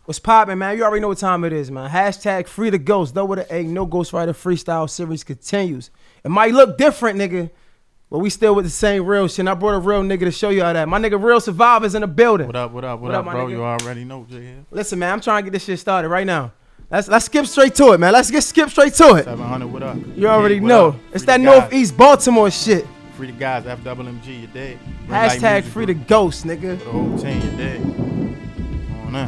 What's poppin', man? You already know what time it is, man. Hashtag free the ghost. Though with an egg, no Ghostwriter freestyle series continues. It might look different, nigga, but we still with the same real shit. And I brought a real nigga to show you how that. My nigga Real Survivors in the building. What up, bro? Nigga? You already know, Jay. Listen, man, I'm trying to get this shit started right now. Let's skip straight to it, man. Let's skip straight to it. 700, what up? You already know. It's that Northeast Baltimore shit. Free the guys, FWMG, you dead. Hashtag free the ghost, nigga. For the whole team, you dead. Come on now.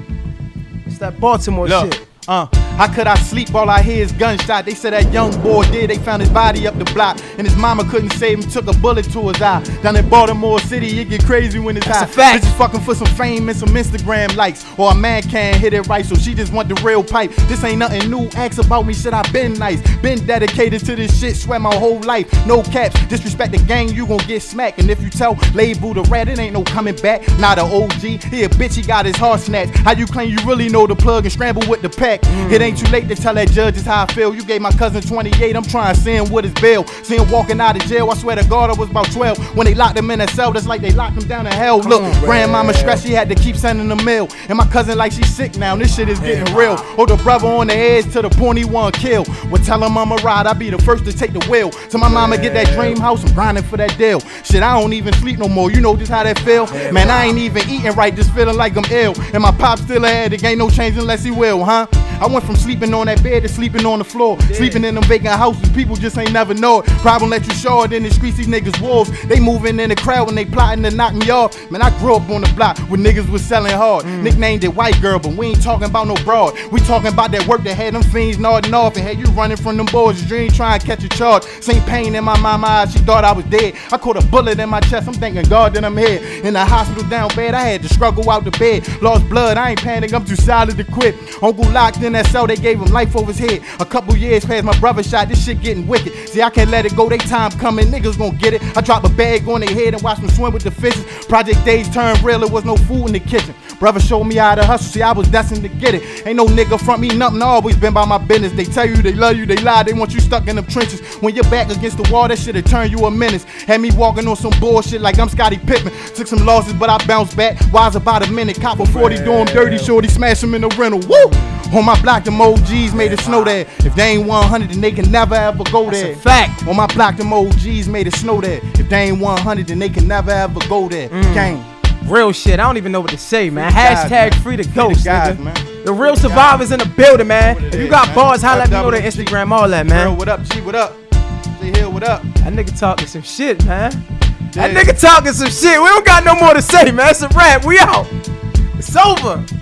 It's that Baltimore shit. How could I sleep? All I hear is gunshot. They said that young boy did. They found his body up the block, and his mama couldn't save him. Took a bullet to his eye. Down in Baltimore City, it get crazy when it's hot. Bitches fucking for some fame and some Instagram likes, or a man can't hit it right, so she just want the real pipe. This ain't nothing new. Ask about me, shit. I been nice, been dedicated to this shit. Swear my whole life, no caps. Disrespect the gang, you gon' get smacked. And if you tell Label the rat, it ain't no coming back. Not a OG. He a bitch. He got his heart snatched. How you claim you really know the plug and scramble with the pack? It ain't too late to tell that judge is how I feel. You gave my cousin 28, I'm trying to see him with his bail. See him walking out of jail, I swear to God I was about 12. When they locked him in a cell, that's like they locked him down in hell. Look, grandmama stressed, she had to keep sending the mail. And my cousin like she's sick now, this shit is getting real. Hold the brother on the edge to the point he want to kill. Well, tell him I'ma ride, I be the first to take the wheel. So my mama get that dream house, I'm grinding for that deal. Shit, I don't even sleep no more, you know just how that feel? Man, I ain't even eating right, just feeling like I'm ill. And my pop still ahead, it ain't no change unless he will, huh? I went from sleeping on that bed to sleeping on the floor. Sleeping in them vacant houses, people just ain't never know it. Problem let you show it in the streets, these niggas wolves. They moving in the crowd when they plotting to knock me off. Man, I grew up on the block where niggas was selling hard. Nicknamed it white girl, but we ain't talking about no broad. We talking about that work that had them fiends nodding off. And had you running from them boys, you ain't trying to catch a charge. Same pain in my mama eyes, she thought I was dead. I caught a bullet in my chest, I'm thanking God that I'm here. In the hospital down bad, I had to struggle out the bed. Lost blood, I ain't panic, I'm too solid to quit. Uncle locked in that cell, they gave him life over his head. A couple years past my brother shot, this shit getting wicked. See, I can't let it go, they time coming, niggas gon' get it. I drop a bag on their head and watch them swim with the fishes. Project days turned real, it was no food in the kitchen. Brother showed me how to hustle, see I was destined to get it. Ain't no nigga front me nothing, I always been by my business. They tell you they love you, they lie, they want you stuck in them trenches. When you're back against the wall, that shit'll turn you a menace. Had me walking on some bullshit like I'm Scottie Pippen. Took some losses, but I bounced back. Wise about a minute, cop a 40, do him dirty, shorty, smash him in the rental. Woo! On my block, them OGs made it snow there. If they ain't 100, then they can never ever go there. That's a fact. On my block, them OGs made it snow there. If they ain't 100, then they can never ever go there. Gang. Real shit. I don't even know what to say, man. Hashtag free the ghost, guys, nigga. Man. The Real Survivors in the building, man. If you got bars, holla at me on their Instagram, all that, man. Real, what up? G, what up? Jay Hill, what up? That nigga talking some shit, man. That nigga talking some shit. We don't got no more to say, man. It's a wrap. We out. It's over.